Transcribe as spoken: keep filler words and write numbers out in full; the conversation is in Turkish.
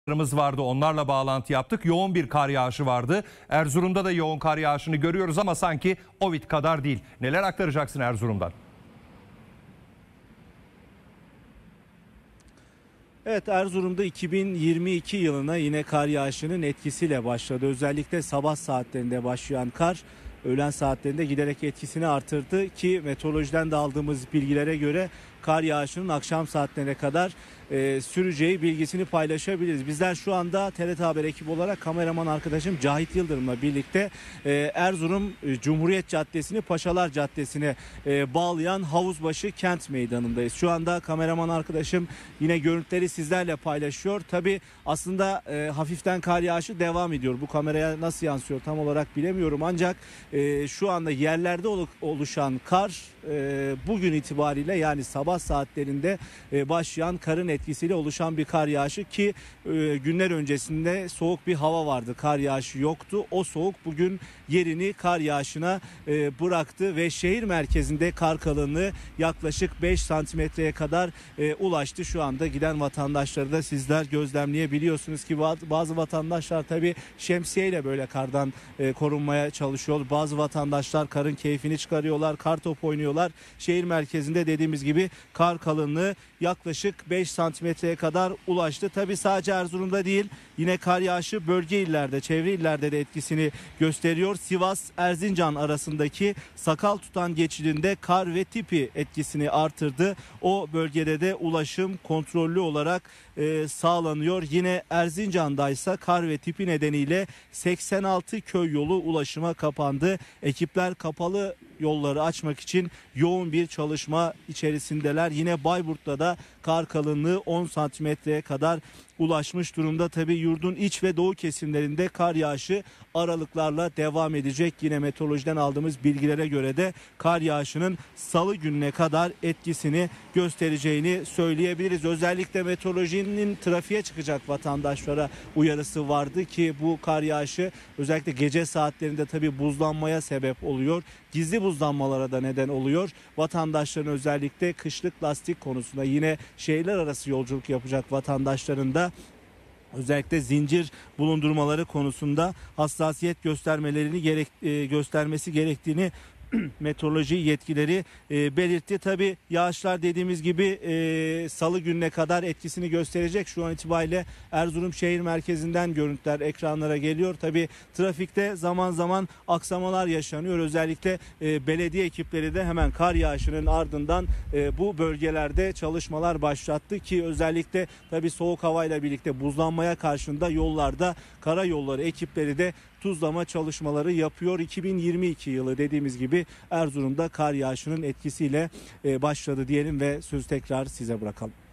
vardı, onlarla bağlantı yaptık. Yoğun bir kar yağışı vardı. Erzurum'da da yoğun kar yağışını görüyoruz ama sanki Ovid kadar değil. Neler aktaracaksın Erzurum'dan? Evet, Erzurum'da iki bin yirmi iki yılına yine kar yağışının etkisiyle başladı. Özellikle sabah saatlerinde başlayan kar öğlen saatlerinde giderek etkisini artırdı ki meteorolojiden de aldığımız bilgilere göre kar yağışının akşam saatlerine kadar e, süreceği bilgisini paylaşabiliriz. Bizler şu anda T R T Haber ekibi olarak kameraman arkadaşım Cahit Yıldırım'la birlikte e, Erzurum e, Cumhuriyet Caddesi'ni Paşalar Caddesi'ne e, bağlayan Havuzbaşı Kent Meydanı'ndayız. Şu anda kameraman arkadaşım yine görüntüleri sizlerle paylaşıyor. Tabii aslında e, hafiften kar yağışı devam ediyor. Bu kameraya nasıl yansıyor tam olarak bilemiyorum ancak e, şu anda yerlerde oluşan kar e, bugün itibariyle yani sabah saatlerinde e, başlayan karın etkisiyle oluşan bir kar yağışı ki e, günler öncesinde soğuk bir hava vardı. Kar yağışı yoktu. O soğuk bugün yerini kar yağışına e, bıraktı ve şehir merkezinde kar kalınlığı yaklaşık beş santimetreye kadar e, ulaştı. Şu anda giden vatandaşları da sizler gözlemleyebiliyorsunuz ki bazı vatandaşlar tabii şemsiyeyle böyle kardan e, korunmaya çalışıyor. Bazı vatandaşlar karın keyfini çıkarıyorlar, kar top oynuyorlar. Şehir merkezinde dediğimiz gibi kar kalınlığı yaklaşık beş santimetreye kadar ulaştı. Tabii sadece Erzurum'da değil, yine kar yağışı bölge illerde, çevre illerde de etkisini gösteriyor. Sivas-Erzincan arasındaki Sakal Tutan geçidinde kar ve tipi etkisini artırdı. O bölgede de ulaşım kontrollü olarak e, sağlanıyor. Yine Erzincan'daysa kar ve tipi nedeniyle seksen altı köy yolu ulaşıma kapandı. Ekipler kapalı yolları açmak için yoğun bir çalışma içerisindeler. Yine Bayburt'ta da kar kalınlığı on santimetreye kadar ulaşmış durumda. Tabii yurdun iç ve doğu kesimlerinde kar yağışı aralıklarla devam edecek. Yine meteorolojiden aldığımız bilgilere göre de kar yağışının salı gününe kadar etkisini göstereceğini söyleyebiliriz. Özellikle meteorolojinin trafiğe çıkacak vatandaşlara uyarısı vardı ki bu kar yağışı özellikle gece saatlerinde tabii buzlanmaya sebep oluyor. Gizli buzlanmalara da neden oluyor. Vatandaşların özellikle kışlık lastik konusunda yine şehirler arası yolculuk yapacak vatandaşların da özellikle zincir bulundurmaları konusunda hassasiyet göstermelerini gerek, e, göstermesi gerektiğini meteoroloji yetkileri e, belirtti. Tabii yağışlar dediğimiz gibi e, salı gününe kadar etkisini gösterecek. Şu an itibariyle Erzurum şehir merkezinden görüntüler ekranlara geliyor. Tabii trafikte zaman zaman aksamalar yaşanıyor. Özellikle e, belediye ekipleri de hemen kar yağışının ardından e, bu bölgelerde çalışmalar başlattı ki özellikle tabii soğuk havayla birlikte buzlanmaya karşında yollarda karayolları ekipleri de tuzlama çalışmaları yapıyor. iki bin yirmi iki yılı dediğimiz gibi Erzurum'da kar yağışının etkisiyle başladı diyelim ve sözü tekrar size bırakalım.